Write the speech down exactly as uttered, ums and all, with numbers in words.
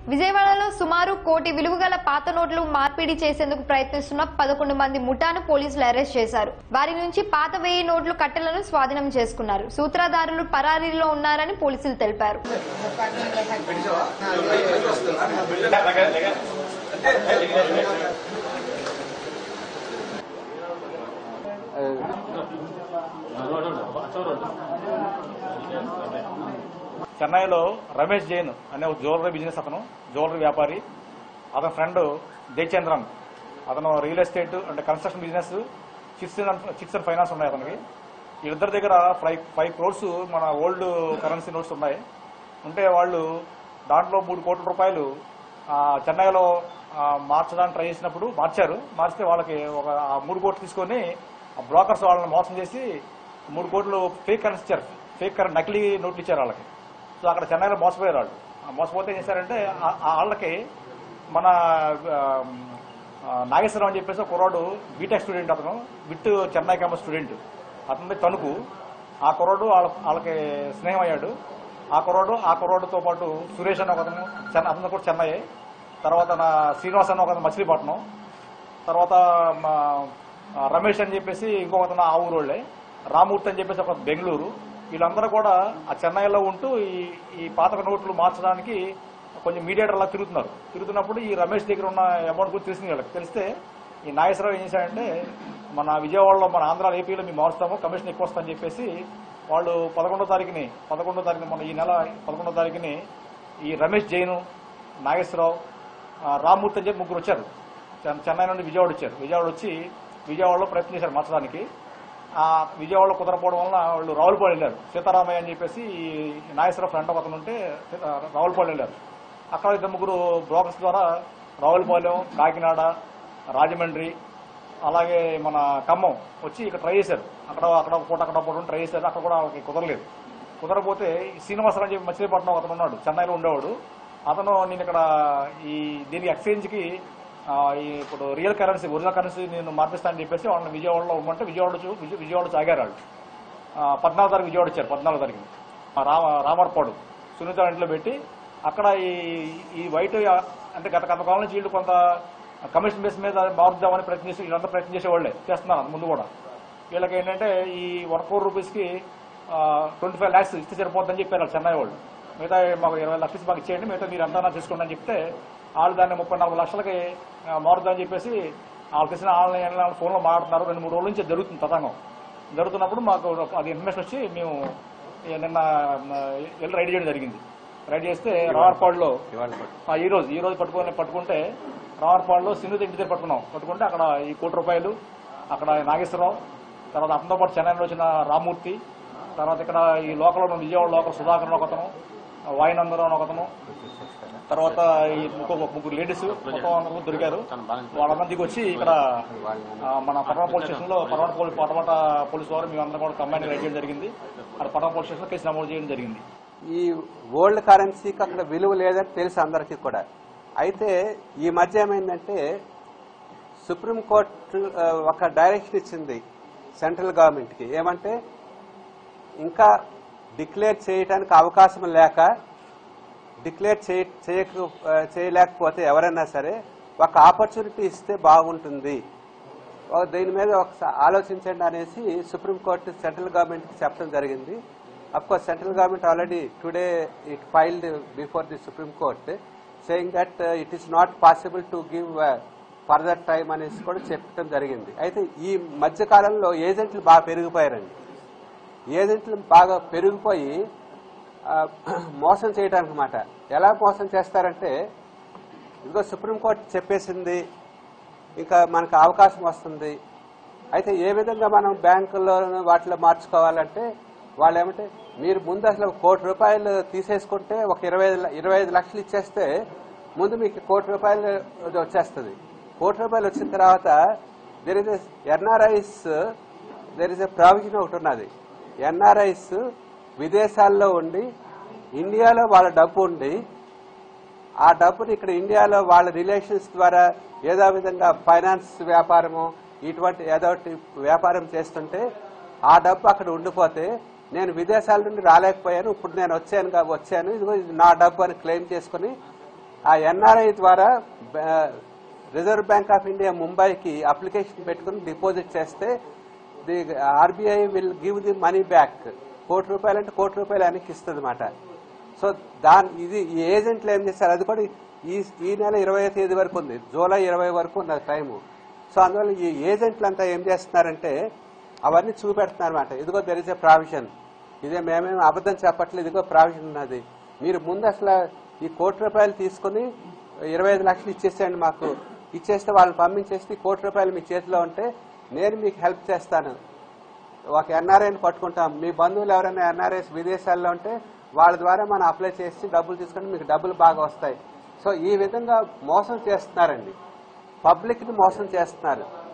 విజయవాడలో సుమారు కోటి విలువగల పాత నోట్లు మార్పిడి చేసేందుకు ప్రయత్నిస్తున్న పదకొండు మంది ముఠాను పోలీసులు అరెస్ట్ చేశారు. వారి నుంచి పాత వెయ్యి నోట్లు కట్టలను స్వాధీనం చేసుకున్నారు. సూత్రధారులు పరారీలో ఉన్నారని పోలీసులు తెలిపారు. చెన్నైలో రమేష్ జైన్ అనే ఒక జ్యువెలరీ బిజినెస్ అతను జ్యువెలరీ వ్యాపారి. అతని ఫ్రెండ్ జయచంద్రన్ అతను రియల్ ఎస్టేట్ అంటే construction business chits chits and finance ఉన్నాయి అతనికి. వీళ్ళిద్దరి దగ్గర ఫైవ్ ఫైవ్ క్రోర్స్ మన ఓల్డ్ కరెన్సీ నోట్స్ ఉన్నాయి. ఉంటే వాళ్ళు దాంట్లో మూడు కోట్ల రూపాయలు చెన్నైలో మార్చడానికి ట్రై చేసినప్పుడు మార్చారు. మార్చితే వాళ్ళకి ఒక మూడు కోట్లు తీసుకొని బ్రోకర్స్ వాళ్ళని మోసం చేసి మూడు కోట్లు ఫేక్ కరెన్సీ ఇచ్చారు. ఫేక్ కరెన్సీ నకిలీ నోట్లు ఇచ్చారు వాళ్ళకి. సో అక్కడ చెన్నైలో మోసపోయారు వాళ్ళు. మోసపోతే ఏం చేశారంటే వాళ్ళకి మన నాగేశ్వరరావు అని చెప్పేసి ఒక కుర్రాడు బీటెక్ స్టూడెంట్, అతను విత్ చెన్నై క్యాంపస్ స్టూడెంట్, అతని తణుకు. ఆ కుర్రాడు వాళ్ళ వాళ్ళకి స్నేహం అయ్యాడు. ఆ కుర్రాడు ఆ కుర్రాడుతో పాటు సురేష్ అని ఒక అతను అతను కూడా చెన్నై, తర్వాత నా శ్రీనివాస్ అని ఒక అతను మచిలీపట్నం, తర్వాత రమేష్ అని చెప్పేసి ఇంకొక అతను ఆ ఊరోళ్లే, రామూర్తి అని చెప్పేసి ఒక బెంగళూరు. వీళ్ళందరూ కూడా ఆ చెన్నైలో ఉంటూ ఈ ఈ పాత నోట్లు మార్చడానికి కొంచెం మీడియేటర్ అలా తిరుగుతున్నారు. తిరుగుతున్నప్పుడు ఈ రమేష్ దగ్గర ఉన్న అమౌంట్ గురించి తెలిసింది వీళ్ళకి. తెలిస్తే ఈ నాగేశ్వరరావు ఏం చేశాడంటే మన విజయవాడలో మన ఆంధ్ర ఏపీలో మేము మారుస్తాము, కమిషన్ ఎక్కువ వస్తుందని చెప్పేసి వాళ్ళు పదకొండో తారీఖుని పదకొండో తారీఖుని మన ఈ నెల పదకొండో తారీఖుని ఈ రమేష్ జైను, నాగేశ్వరరావు, రామ్మూర్తి అని చెప్పి ముగ్గురు వచ్చారు. చెన్నై నుండి విజయవాడ వచ్చారు. విజయవాడ వచ్చి విజయవాడలో ప్రయత్నం చేశారు మార్చడానికి. ఆ విజయవాడలో కుదరపోవడం వల్ల వాళ్ళు రావులపాలెం వెళ్ళారు. సీతారామయ్య అని చెప్పేసి ఈ నాగేశ్వరరావు ఫ్రెండ్ ఒక అతను ఉంటే రావులపాలెం వెళ్ళారు. అక్కడ ఇద్దరు ముగ్గురు బ్రోకర్స్ ద్వారా రావులపాలెం, కాకినాడ, రాజమండ్రి, అలాగే మన ఖమ్మం వచ్చి ఇక్కడ ట్రై చేశారు. అక్కడ అక్కడ పూట అక్కడ పూట ట్రై చేశారు. అక్కడ కూడా వాళ్ళకి కుదరలేదు. కుదరపోతే శ్రీనివాసరావు అని చెప్పి మచిలీపట్నం అతను ఉన్నాడు, చెన్నైలో ఉండేవాడు. అతను నేను ఇక్కడ ఈ దీనికి ఎక్స్చేంజ్కి ఇప్పుడు రియల్ కరెన్సీ ఒరిజినల్ కరెన్సీ నేను మార్పిస్తానని చెప్పేసి వాళ్ళని విజయవాడలో ఇవ్వమంటే విజయవాడ విజయవాడ సాగారు వాళ్ళు. పద్నాలుగు తారీఖు విజయవాడ వచ్చారు. పద్నాలుగు తారీఖు రామ రామర్పాడు సునీత ఇంట్లో పెట్టి అక్కడ ఈ ఈ వైట్ అంటే గత కొంతకాలం నుంచి వీళ్ళు కొంత కమిషన్ బేస్ మీద మారుద్దామని ప్రయత్నం చేసి వీళ్ళంతా ప్రయత్నం చేసేవాళ్లే చేస్తున్నారు ముందు కూడా. వీళ్ళకి ఏంటంటే ఈ వన్ క్రోర్ రూపీస్కి ట్వంటీ ఫైవ్ ల్యాక్స్ ఇస్తే సరిపోద్దని చెప్పారు చెన్నై వాళ్ళు. మిగతా మాకు ఇరవై లక్షలు మాకు ఇచ్చేయండి, మిగతా మీరు అంతా చేసుకోండి అని చెప్తే వాళ్ళు దాన్ని ముప్పై నాలుగు లక్షలకి మారుద్దామని చెప్పేసి వాళ్ళకి తెలిసిన ఆన్లైన్ ఫోన్లో మాట్లాడుతున్నారు. రెండు మూడు రోజుల నుంచి జరుగుతుంది తతంగం. జరుగుతున్నప్పుడు మాకు అది ఇన్ఫర్మేషన్ వచ్చి మేము నిన్న వెళ్ళి రైడ్ చేయడం జరిగింది. రైడ్ చేస్తే రావర్పాడులో ఈ రోజు ఈ రోజు పట్టుకొని పట్టుకుంటే రావర్పాడులో సిన్నుత ఇంటి దగ్గర పట్టుకున్నాం. పట్టుకుంటే అక్కడ ఈ కోటి రూపాయలు, అక్కడ నాగేశ్వరరావు, తర్వాత అతనితో పాటు చెన్నైలో వచ్చిన రామ్మూర్తి, తర్వాత ఇక్కడ ఈ లోకల్ విజయవాడ లోకల్ సుధాకర్ ఒక అతను, వాయునందరావు ఒక అతను, తర్వాత ఈ ముగ్గురు లేడీస్ మొత్తం అందరూ దొరికారు. వాళ్ళందరికీ వచ్చి ఇక్కడ మన పట్టణ పోలీస్ స్టేషన్ లో పట్టణ పోలీస్ పటమట పోలీసు వారు మేమందరం కూడా కంబైన్ రైడ్ చేయడం జరిగింది. అక్కడ పట్టణ పోలీస్ స్టేషన్ లో కేసు నమోదు చేయడం జరిగింది. ఈ ఓల్డ్ కరెన్సీకి అక్కడ విలువ లేదని తెలుసు అందరికీ కూడా. అయితే ఈ మధ్య ఏమైందంటే సుప్రీంకోర్టు ఒక డైరెక్షన్ ఇచ్చింది సెంట్రల్ గవర్నమెంట్ కి. ఏమంటే ఇంకా డిక్లేర్ చేయడానికి అవకాశం లేక డిక్లేర్ చేయలేకపోతే ఎవరైనా సరే ఒక ఆపర్చునిటీ ఇస్తే బాగుంటుంది, దీని మీద ఒకసారి ఆలోచించండి అనేసి సుప్రీంకోర్టు సెంట్రల్ గవర్నమెంట్ కి చెప్పడం జరిగింది. Of course central government already today it filed before the supreme court saying that it is not possible to give further time అనేసి కూడా చెప్పడం జరిగింది. అయితే ఈ మధ్య కాలంలో ఏజెంట్లు బాగా పెరిగిపోయారండి. ఏజెంట్లు బాగా పెరిగిపోయి మోసం చేయడానికి మాట. ఎలా మోసం చేస్తారంటే ఇదిగో సుప్రీంకోర్టు చెప్పేసింది, ఇంకా మనకు అవకాశం వస్తుంది. అయితే ఏ విధంగా మనం బ్యాంకుల్లో వాటిలో మార్చుకోవాలంటే వాళ్ళు ఏమంటే మీరు ముందు అసలు కోటి రూపాయలు తీసేసుకుంటే ఒక ఇరవై ఇరవై ఐదు లక్షలు ఇచ్చేస్తే ముందు మీకు కోటి రూపాయలు వచ్చేస్తుంది. కోటి రూపాయలు వచ్చిన తర్వాత there is NRIs there is a provision ఒకటి ఉన్నది. ఎన్ఆర్ఐస్ విదేశాల్లో ఉండి ఇండియాలో వాళ్ళ డబ్బు ఉండి ఆ డబ్బుని ఇక్కడ ఇండియాలో వాళ్ళ రిలేషన్స్ ద్వారా ఏదో విధంగా ఫైనాన్స్ వ్యాపారము ఇటువంటి ఏదో వ్యాపారం చేస్తుంటే ఆ డబ్బు అక్కడ ఉండిపోతే నేను విదేశాల నుండి రాలేకపోయాను, ఇప్పుడు నేను వచ్చాను వచ్చాను ఇదిగో ఇది నా డబ్బు అని క్లెయిమ్ చేసుకుని ఆ ఎన్ఆర్ఐ ద్వారా రిజర్వ్ బ్యాంక్ ఆఫ్ ఇండియా ముంబైకి అప్లికేషన్ పెట్టుకుని డిపాజిట్ చేస్తే the RBI will give the money back. కోటి రూపాయలు అంటే కోటి రూపాయలు వెనక్కి ఇస్తుంది అనమాట. సో దాని ఇది ఈ ఏజెంట్లు ఏం చేస్తారు, అది కూడా ఈ ఈ నెల ఇరవై తేదీ వరకు ఉంది, జూలై ఇరవై వరకు ఉన్నది టైము. సో అందువల్ల ఈ ఏజెంట్లు అంతా ఏం చేస్తున్నారంటే అవన్నీ చూపెడుతున్నారు అనమాట. ఇదిగో దెర్ ఇస్ ఏ ప్రావిజన్, ఇదే మేమేమి అబద్ధం చెప్పట్లేదు, ఇదిగో ప్రావిజన్ ఉన్నది, మీరు ముందు అసలు ఈ కోటి రూపాయలు తీసుకుని ఇరవై ఐదు లక్షలు ఇచ్చేసేయండి, మాకు ఇచ్చేస్తే వాళ్ళని పంపించేసి కోటి రూపాయలు మీ చేతిలో ఉంటే నేను మీకు హెల్ప్ చేస్తాను. ఒక ఎన్ఆర్ఐని పట్టుకుంటాం, మీ బంధువులు ఎవరైనా ఎన్ఆర్ఐస్ విదేశాల్లో ఉంటే వాళ్ళ ద్వారా మనం అప్లై చేసి డబ్బులు తీసుకుంటే మీకు డబ్బులు బాగా వస్తాయి. సో ఈ విధంగా మోసం చేస్తున్నారండి, పబ్లిక్ ని మోసం చేస్తున్నారు.